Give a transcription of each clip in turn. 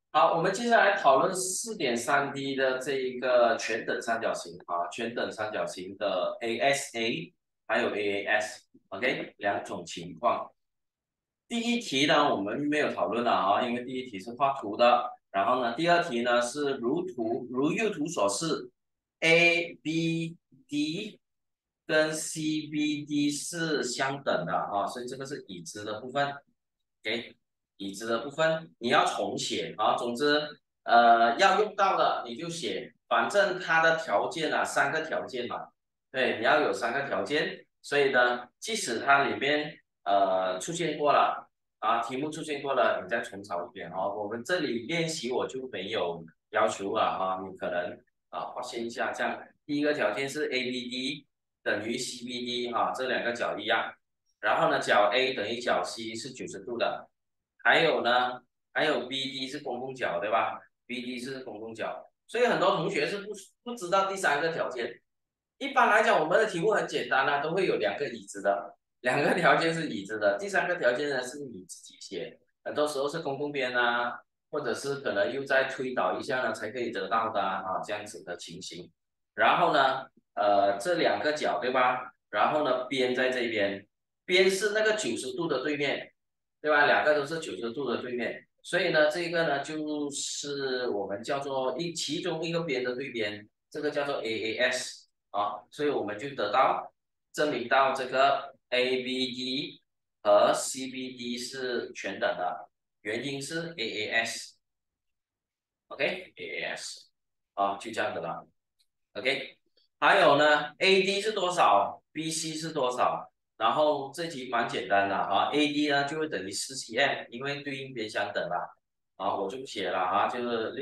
好，我们接下来讨论4.3D 的这一个全等三角形啊，全等三角形的 ASA 还有 AAS，OK，两种情况。第一题呢，我们没有讨论了啊，因为第一题是画图的。然后呢，第二题呢是如右图所示，ABD 跟 CBD 是相等的啊，所以这个是已知的部分。给已知的部分你要重写啊。总之，要用到的你就写，反正它的条件啊，三个条件嘛，对，你要有三个条件。所以呢，即使它里面出现过了啊，题目出现过了，你再重抄一遍哦。我们这里练习我就没有要求了啊，你可能发现一下，这样第一个条件是 ABD 等于 CBD 哈、这两个角一样。然后呢，角 A 等于角 C 是90度的，还有呢，还有 BD 是公共角，对吧？BD 是公共角，所以很多同学是不知道第三个条件。一般来讲，我们的题目很简单啊，都会有两个已知的，两个条件是已知的，第三个条件呢是你自己写，很多时候是公共边啊，或者是可能又再推导一下呢才可以得到的这样子的情形。然后呢，这两个角对吧？然后呢，边在这边，边是那个90度的对面，对吧？两个都是90度的对面，所以呢，这个呢就是我们叫做其中一个边的对边，这个叫做 AAS 啊，所以我们就得到证明到这个 ABD 和 CBD 是全等的，原因是 AAS，OK，AAS 啊，就这样子了。OK，还有呢，AD 是多少？BC 是多少？然后这题蛮简单的AD 呢就会等于4cm，因为对应边相等了我就写了就是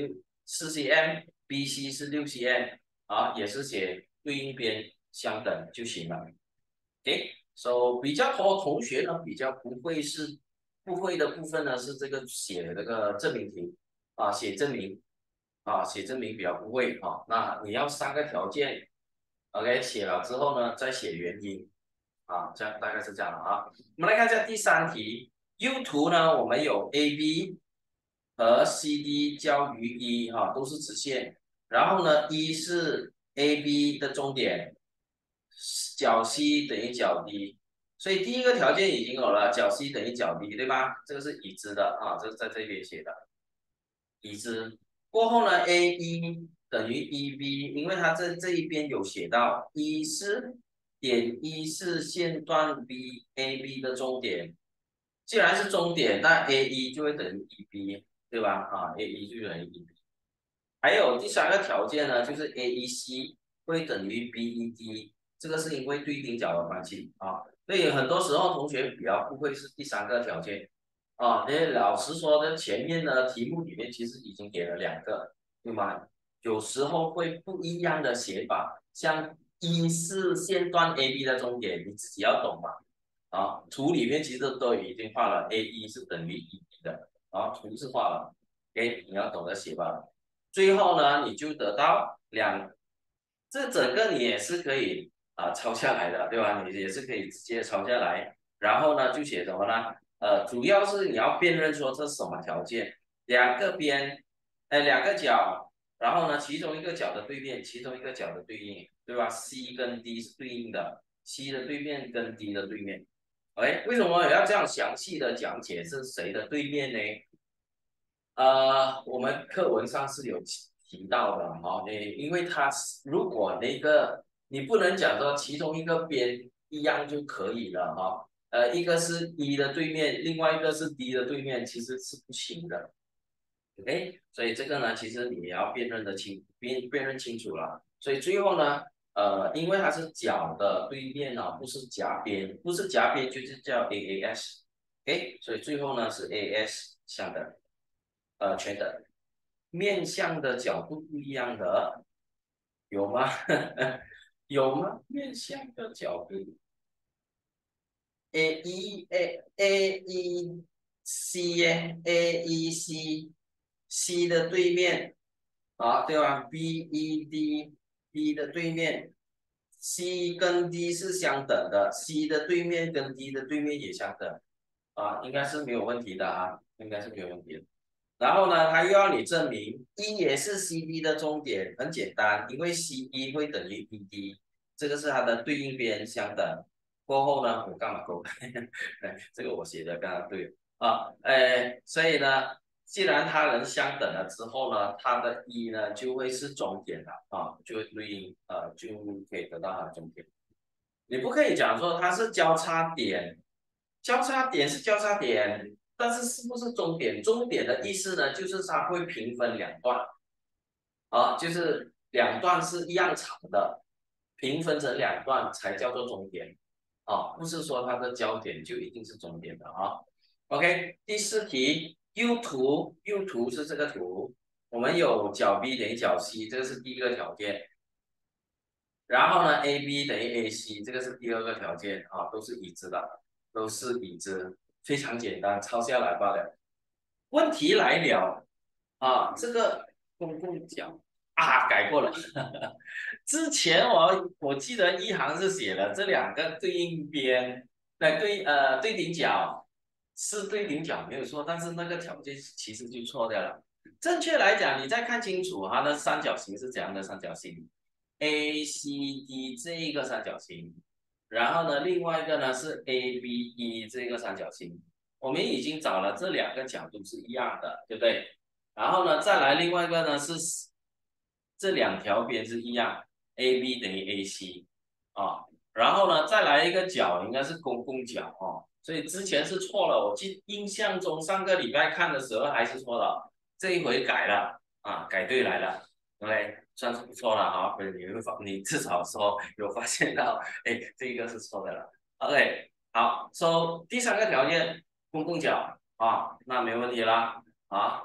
4cm，BC 是6cm也是写对应边相等就行了。OK，so 比较多同学呢比较不会的部分呢是这个写这个证明题写证明写证明比较不会那你要三个条件，OK，写了之后呢再写原因这样大概是这样的我们来看一下第三题，右图呢我们有 AB 和 CD 交于一都是直线，然后呢一是 AB 的终点，角 C 等于角 D，所以第一个条件已经有了，角 C 等于角 D，对吧？这个是已知的这是在这边写的。已知过后呢，AE 等于 EB，因为它这一边有写到一是一是线段 BAB 的终点，既然是终点，那 AE 就会等于 EB，对吧？AE 就等于 EB。还有第三个条件呢，就是 AEC 会等于 BED，这个是因为对顶角的关系所以很多时候同学比较不会是第三个条件因为老实说的，前面的题目里面其实已经给了两个，对吗？有时候会不一样的写法，像一是线段 AB 的终点，你自己要懂嘛图里面其实都已经画了，AE 是等于 EB 的图是画了，OK，你要懂得写吧。最后呢，你就得到这整个你也是可以抄下来的，对吧？你也是可以直接抄下来，然后呢就写什么呢？主要是你要辨认说这是什么条件，两个边，两个角，然后呢其中一个角的对面，其中一个角的对应，对吧？C 跟 D 是对应的，C 的对面跟 D 的对面。为什么要这样详细的讲解是谁的对面呢？我们课文上是有提到的因为它如果那个你不能讲说其中一个边一样就可以了一个是 E 的对面，另外一个是 D 的对面，其实是不行的，OK，所以这个呢，其实你也要辨认清楚了。所以最后呢，因为它是角的对面不是夹边，不是夹边就是叫 AAS，OK，所以最后呢是 AS 相等。全等，面向的角度不一样的有吗？有吗？面向的角度，AEC 的对面对吧？BED 的对面，C 跟 D 是相等的，C 的对面跟 D 的对面也相等应该是没有问题的应该是没有问题的。 然后呢，他又要你证明 E 也是 CD 的终点，很简单，因为 CD 会等于 ED，这个是它的对应边相等。过后呢，我干嘛勾？这个我写的刚刚对啊，所以呢，既然它能相等了之后呢，它的 E 呢就会是终点了啊，就会对应就可以得到它的终点。你不可以讲说它是交叉点，交叉点是交叉点，但是是不是终点？终点的意思呢，就是它会平分两段啊，就是两段是一样长的，平分成两段才叫做终点啊，不是说它的交点就一定是终点的啊。OK，第四题，U 图是这个图，我们有角 B 等于角 C，这个是第一个条件。然后呢，AB 等于 AC，这个是第二个条件啊，都是已知的，都是已知，非常简单，抄下来罢了。问题来了啊，这个公共角啊改过了，之前我记得一行是写了这两个对应边，对顶角是对顶角没有错，但是那个条件其实就错掉了。正确来讲，你再看清楚它的三角形是怎样的三角形，ACD 这一个三角形，然后呢，另外一个呢是 ABE 这个三角形。我们已经找了这两个角度是一样的，对不对？然后呢，再来另外一个呢是这两条边是一样，AB 等于 AC 啊，然后呢再来一个角应该是公共角哦，所以之前是错了，我印象中上个礼拜看的时候还是错了，这一回改了啊，改对来了，OK，算是不错了啊，你至少说有发现到，哎，这个是错的了，OK，好，so 第三个条件公共角啊，那没问题啦。啊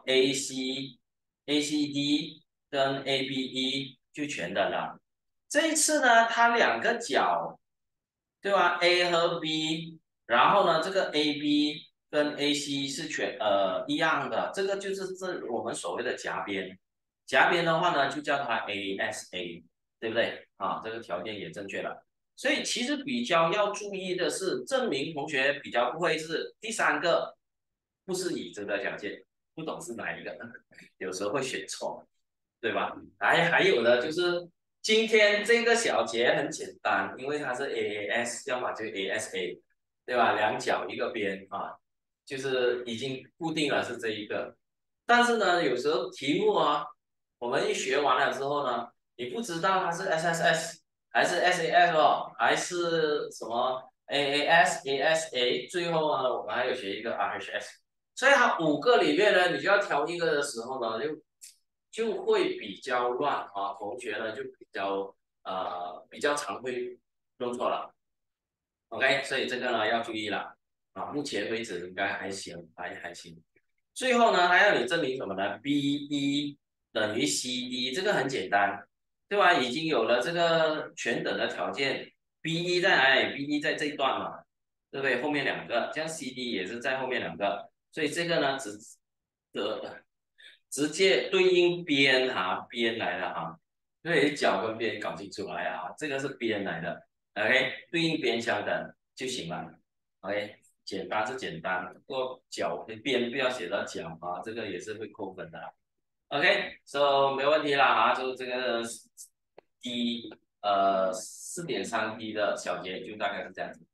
，ACD 跟 ABE 就全等了。这一次呢，它两个角，对吧？A 和 B，然后呢，这个 AB 跟 AC 是一样的，这个就是我们所谓的夹边。夹边的话呢，就叫它 ASA，对不对？啊，这个条件也正确了。所以其实比较要注意的是，证明同学比较不会是第三个，不是已知的条件。不懂是哪一个，有时候会选错，对吧？还有的就是今天这个小节很简单，因为它是 AAS，要么就 ASA，对吧？两角一个边啊，就是已经固定了是这一个。但是呢，有时候题目啊，我们一学完了之后呢，你不知道它是 SSS 还是 SAS 哦，还是什么 AAS、ASA，最后呢，我们还有学一个 RHS。所以它5个里面呢，你就要挑一个的时候呢，就会比较乱啊，同学呢就比较常会弄错了，OK，所以这个呢要注意了啊。目前为止应该还行，还行。最后呢，还要你证明什么呢？BE 等于 CD，这个很简单，对吧？已经有了这个全等的条件，BE 在哪里？BE 在这一段嘛，对不对？后面两个，这样 CD 也是在后面两个。所以这个呢，得直接对应边哈，边来的哈，所以角跟边搞清楚来啊，这个是边来的，OK，对应边相等就行了，OK，简单是简单，不过角边不要写到角啊，这个也是会扣分的，OK，so 没问题啦啊，就这个第4.3T的小节就大概是这样子。